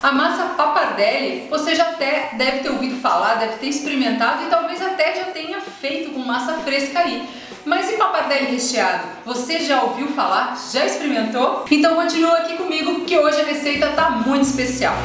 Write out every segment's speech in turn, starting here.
A massa pappardelle você já até deve ter ouvido falar, deve ter experimentado e talvez até já tenha feito com massa fresca aí. Mas e pappardelle recheado? Você já ouviu falar? Já experimentou? Então continua aqui comigo que hoje a receita tá muito especial.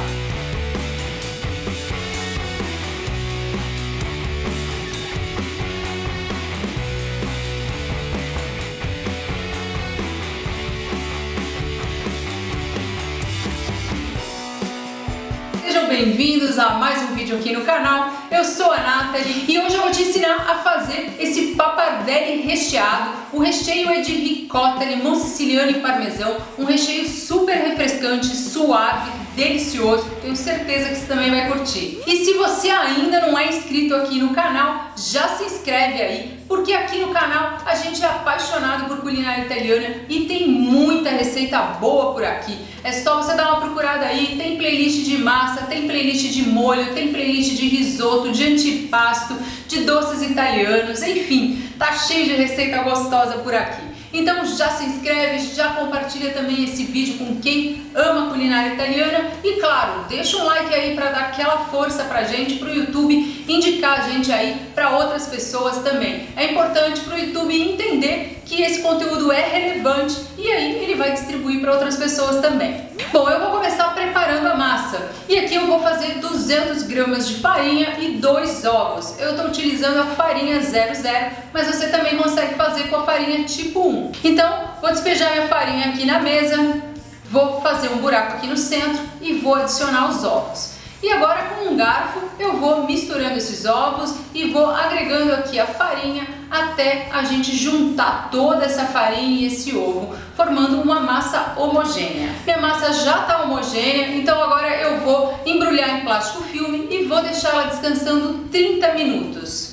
Sejam bem-vindos a mais um vídeo aqui no canal. Eu sou a Nathalie e hoje eu vou te ensinar a fazer esse pappardelle recheado. O recheio é de ricota, limão siciliano e parmesão, um recheio super refrescante, suave, delicioso. Tenho certeza que você também vai curtir. E se você ainda não é inscrito aqui no canal, já se inscreve aí, porque aqui no canal a gente é apaixonado por culinária italiana e tem muita receita boa por aqui. É só você dar uma procurada aí, tem playlist de massa, tem playlist de molho, tem playlist de risoto, de antipasto, de doces italianos, enfim, tá cheio de receita gostosa por aqui. Então já se inscreve, já compartilha também esse vídeo com quem ama culinária italiana e claro, deixa um like aí para dar aquela força pra gente, pro YouTube indicar a gente aí para outras pessoas também. É importante pro YouTube entender que esse conteúdo é relevante e aí ele vai distribuir para outras pessoas também. Bom, eu vou começar preparando a massa e aqui eu vou fazer 200 gramas de farinha e 2 ovos. Eu estou utilizando a farinha 00, mas você também consegue fazer com a farinha tipo 1. Então, vou despejar minha farinha aqui na mesa, vou fazer um buraco aqui no centro e vou adicionar os ovos. E agora com um garfo eu vou misturando esses ovos e vou agregando aqui a farinha até a gente juntar toda essa farinha e esse ovo, formando uma massa homogênea. Minha massa já está homogênea, então agora eu vou embrulhar em plástico filme e vou deixar ela descansando 30 minutos.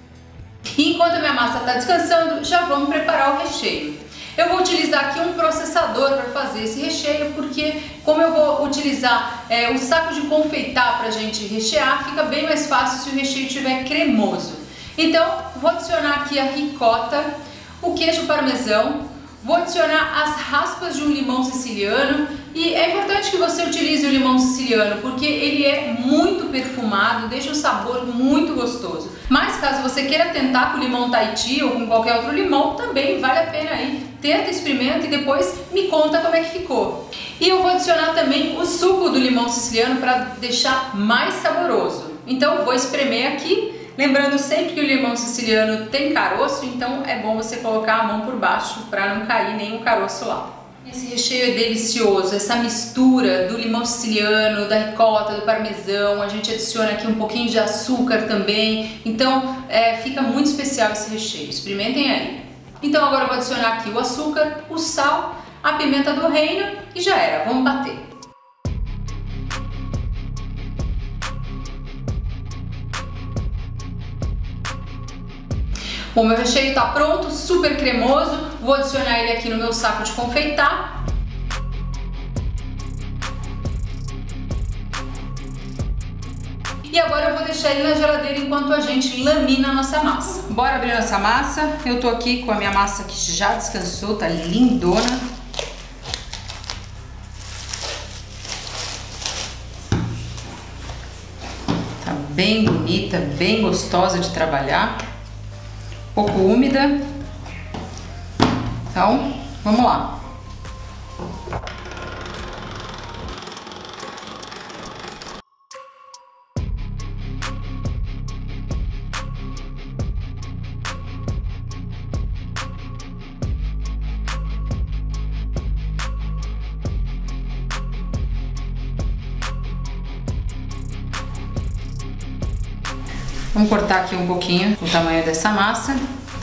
E enquanto a minha massa está descansando, já vamos preparar o recheio. Eu vou utilizar aqui um processador para fazer esse recheio, porque como eu vou utilizar o saco de confeitar para a gente rechear, fica bem mais fácil se o recheio estiver cremoso. Então, vou adicionar aqui a ricota, o queijo parmesão, vou adicionar as raspas de um limão siciliano e é importante que você utilize o limão siciliano porque ele é muito perfumado, deixa o sabor muito gostoso. Mas caso você queira tentar com o limão Tahiti ou com qualquer outro limão, também vale a pena aí. Tenta, experimenta e depois me conta como é que ficou. E eu vou adicionar também o suco do limão siciliano para deixar mais saboroso. Então vou espremer aqui. Lembrando sempre que o limão siciliano tem caroço, então é bom você colocar a mão por baixo para não cair nenhum caroço lá. Esse recheio é delicioso, essa mistura do limão siciliano, da ricota, do parmesão, a gente adiciona aqui um pouquinho de açúcar também, então fica muito especial esse recheio, experimentem aí. Então agora eu vou adicionar aqui o açúcar, o sal, a pimenta do reino e já era, vamos bater. Bom, meu recheio está pronto, super cremoso, vou adicionar ele aqui no meu saco de confeitar. E agora eu vou deixar ele na geladeira enquanto a gente lamina a nossa massa. Bora abrir nossa massa, eu tô aqui com a minha massa que já descansou, tá lindona. Tá bem bonita, bem gostosa de trabalhar. Um pouco úmida, então vamos lá. Vamos cortar aqui um pouquinho o tamanho dessa massa.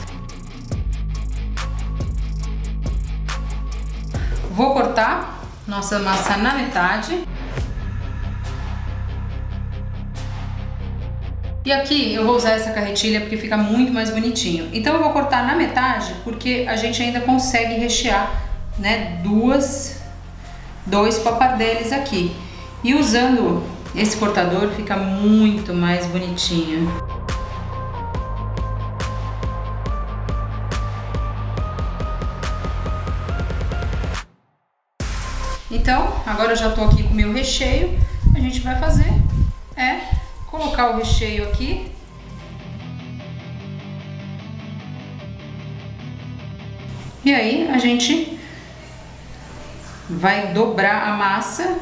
Vou cortar nossa massa na metade. E aqui eu vou usar essa carretilha porque fica muito mais bonitinho. Então eu vou cortar na metade porque a gente ainda consegue rechear, né, dois pappardellis aqui. E usando esse cortador fica muito mais bonitinho. Então, agora eu já tô aqui com o meu recheio. A gente vai fazer é colocar o recheio aqui. E aí a gente vai dobrar a massa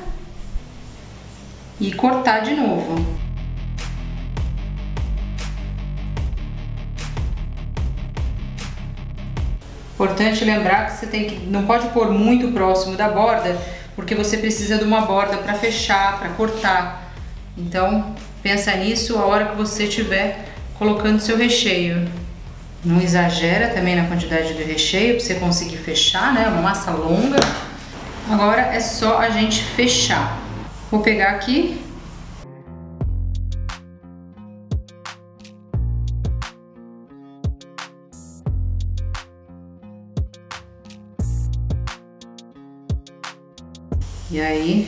e cortar de novo. Importante lembrar que você não pode pôr muito próximo da borda, porque você precisa de uma borda para fechar, para cortar. Então, pensa nisso a hora que você estiver colocando seu recheio. Não exagera também na quantidade de recheio para você conseguir fechar, né? Uma massa longa. Agora é só a gente fechar. Vou pegar aqui. E aí,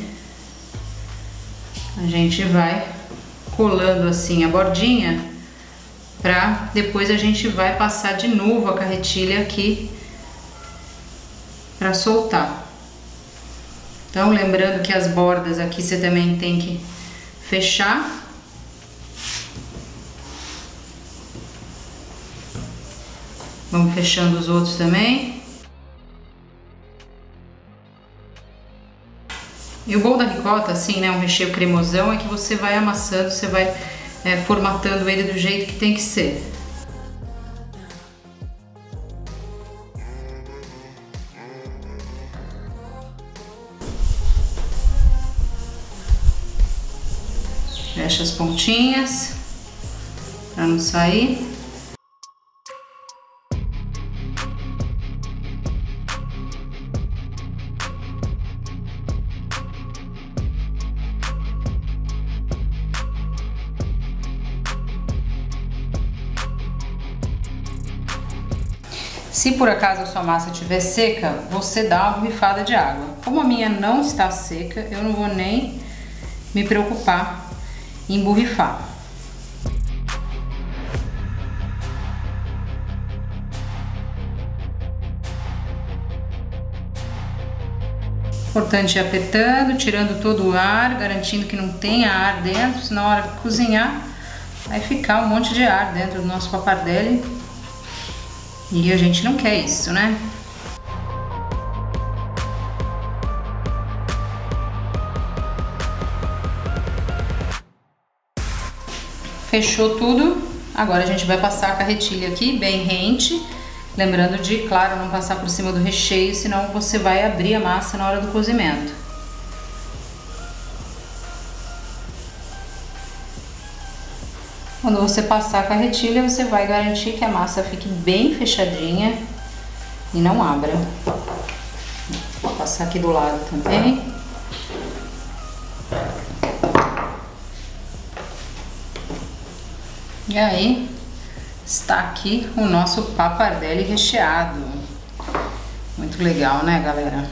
a gente vai colando assim a bordinha, pra depois a gente vai passar de novo a carretilha aqui pra soltar. Então, lembrando que as bordas aqui você também tem que fechar. Vamos fechando os outros também. E o bom da ricota, assim, né, um recheio cremosão, é que você vai amassando, você vai formatando ele do jeito que tem que ser. Fecha as pontinhas, para não sair. Se por acaso a sua massa estiver seca, você dá uma borrifada de água. Como a minha não está seca, eu não vou nem me preocupar em borrifar. Importante ir apertando, tirando todo o ar, garantindo que não tenha ar dentro, senão na hora de cozinhar vai ficar um monte de ar dentro do nosso pappardelle. E a gente não quer isso, né? Fechou tudo. Agora a gente vai passar a carretilha aqui bem rente. Lembrando de, claro, não passar por cima do recheio, senão você vai abrir a massa na hora do cozimento. Quando você passar a carretilha, você vai garantir que a massa fique bem fechadinha e não abra. Vou passar aqui do lado também. E aí, está aqui o nosso pappardelle recheado. Muito legal, né, galera?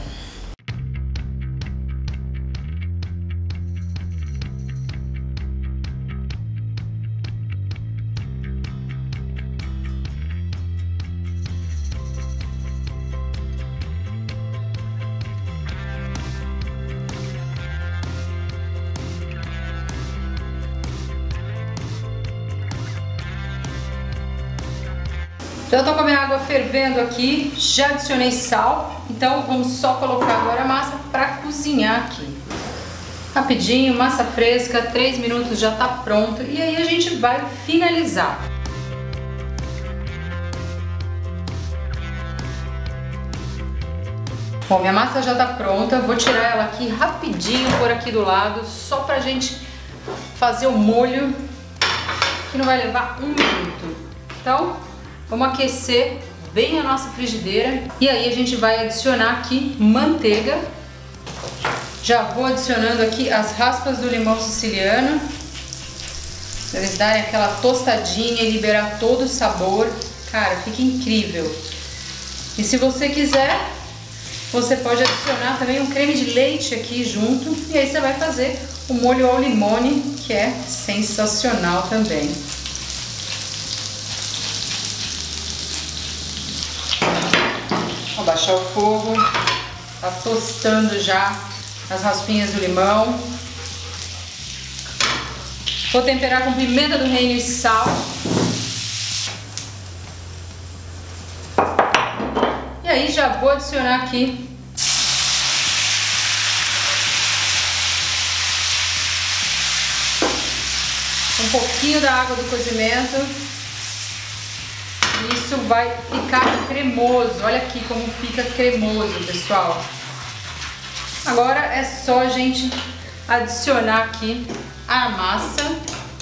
Já estou com a minha água fervendo aqui, já adicionei sal, então vamos só colocar agora a massa para cozinhar aqui. Rapidinho, massa fresca, 3 minutos já está pronto e aí a gente vai finalizar. Bom, minha massa já está pronta, vou tirar ela aqui rapidinho por aqui do lado, só pra gente fazer o molho, que não vai levar 1 minuto. Então, vamos aquecer bem a nossa frigideira e aí a gente vai adicionar aqui manteiga. Já vou adicionando aqui as raspas do limão siciliano, para eles darem aquela tostadinha e liberar todo o sabor. Cara, fica incrível. E se você quiser, você pode adicionar também um creme de leite aqui junto e aí você vai fazer o molho ao limone, que é sensacional também. Vou baixar o fogo, tá tostando já as raspinhas do limão. Vou temperar com pimenta do reino e sal. E aí já vou adicionar aqui um pouquinho da água do cozimento. Isso vai ficar cremoso. Olha aqui como fica cremoso, pessoal. Agora é só a gente adicionar aqui a massa.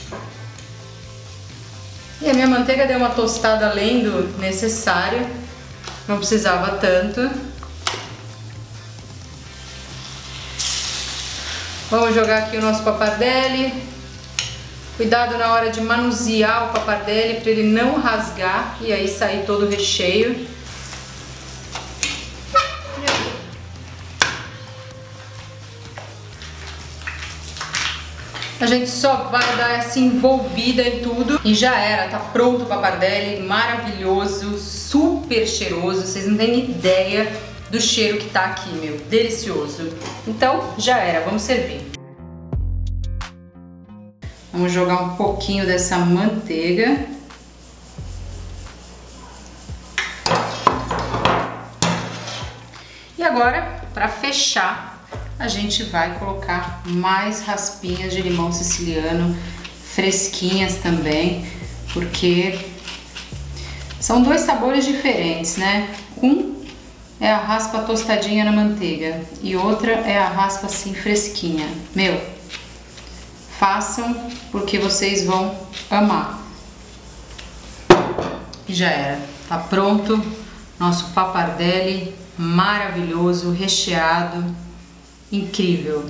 E a minha manteiga deu uma tostada além do necessário. Não precisava tanto. Vamos jogar aqui o nosso pappardelle. Cuidado na hora de manusear o pappardelle para ele não rasgar e aí sair todo o recheio. A gente só vai dar essa envolvida em tudo e já era, tá pronto o pappardelle, maravilhoso, super cheiroso, vocês não têm ideia do cheiro que tá aqui, meu, delicioso. Então já era, vamos servir. Vamos jogar um pouquinho dessa manteiga. E agora, para fechar, a gente vai colocar mais raspinhas de limão siciliano, fresquinhas também, porque são dois sabores diferentes, né? Um é a raspa tostadinha na manteiga e outra é a raspa assim fresquinha. Meu, façam porque vocês vão amar. E já era, tá pronto nosso pappardelle maravilhoso, recheado, incrível.